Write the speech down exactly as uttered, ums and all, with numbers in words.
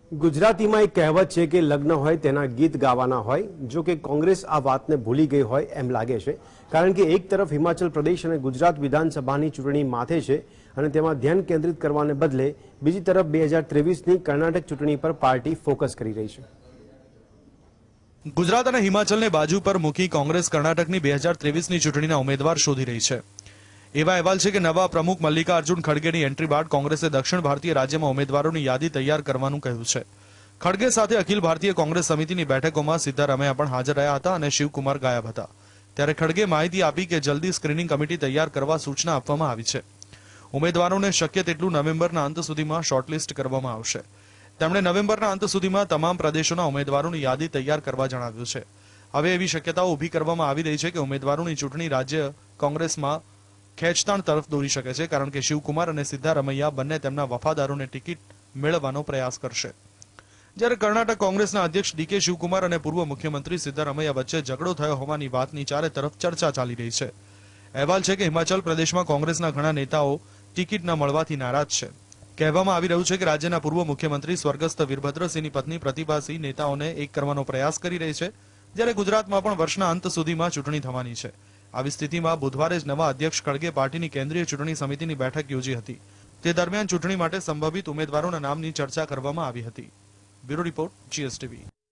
ગુજરાતીમાં એક કહેવત છે કે લગ્ન હોય તેના ગીત ગાવાના હોય. જો કે કોંગ્રેસ આ વાતને ભૂલી ગઈ હોય એમ લાગે છે, કારણ કે એક તરફ હિમાચલ પ્રદેશ અને ગુજરાત વિધાનસભાની ચૂંટણી માથે છે અને તેમાં ધ્યાન કેન્દ્રિત કરવાને બદલે બીજી તરફ બે હજાર ત્રેવીસની કર્ણાટક ચૂંટણી પર પાર્ટી ફોકસ કરી રહી છે. ગુજરાત અને હિમાચલને બાજુ પર મૂકી કોંગ્રેસ કર્ણાટકની બે હજાર ત્રેવીસની ચૂંટણીના ઉમેદવાર શોધી રહી છે. એવા અહેવાલ છે કે નવા પ્રમુખ મલ્લિકાર્જુન ખડગેની એન્ટ્રી બાદ કોંગ્રેસે દક્ષિણ ભારતીય રાજ્યમાં ઉમેદવારોની યાદી તૈયાર કરવાનું કહ્યું છે. ખડગે સાથે અખિલ ભારતીય કોંગ્રેસ સમિતિની બેઠકોમાં સિદ્ધારમૈયા પણ હાજર રહ્યા હતા અને શિવકુમાર ગાયબ હતા. ત્યારે ખડગે માહિતી આપી કે જલ્દી સ્ક્રીનિંગ કમિટી તૈયાર કરવા સૂચના આપવામાં આવી છે. ઉમેદવારોને શક્ય તેટલું નવેમ્બરના અંત સુધીમાં શોર્ટલિસ્ટ કરવામાં આવશે. તેમણે નવેમ્બરના અંત સુધીમાં તમામ પ્રદેશોના ઉમેદવારોની યાદી તૈયાર કરવા જણાવ્યું છે. હવે એવી શક્યતાઓ ઊભી કરવામાં આવી રહી છે કે ઉમેદવારોની ચૂંટણી રાજ્ય કોંગ્રેસમાં ખેંચતાણ તરફ દોરી શકે છે, કારણ કે શિવકુમાર અને સિદ્ધારમૈયા બંને તેમના વફાદારોને ટિકિટ મેળવવાનો પ્રયાસ કરશે. જ્યારે કર્ણાટક કોંગ્રેસના અધ્યક્ષ ડીકે શિવકુમાર અને પૂર્વ મુખ્યમંત્રી સિદ્ધારમૈયા વચ્ચે ઝઘડો થયો હોવાની વાતની ચારે તરફ ચર્ચા ચાલી રહી છે. અહેવાલ છે કે હિમાચલ પ્રદેશમાં કોંગ્રેસના ઘણા નેતાઓ ટિકિટ ન મળવાથી નારાજ છે. કહેવામાં આવી રહ્યું છે કે રાજ્યના પૂર્વ મુખ્યમંત્રી સ્વર્ગસ્થ વીરભદ્રસિંહની પત્ની પ્રતિભાસિંહ નેતાઓને એક કરવાનો પ્રયાસ કરી રહી છે, જ્યારે ગુજરાતમાં પણ વર્ષના અંત સુધીમાં ચૂંટણી થવાની છે. આવી સ્થિતિમાં બુધવારે જ નવા અધ્યક્ષ ખડગે પાર્ટીની કેન્દ્રીય ચૂંટણી સમિતિની બેઠક યોજી હતી. તે દરમિયાન ચૂંટણી માટે સંભવિત ઉમેદવારોના નામની ચર્ચા કરવામાં આવી હતી. Bureau report, GSTV.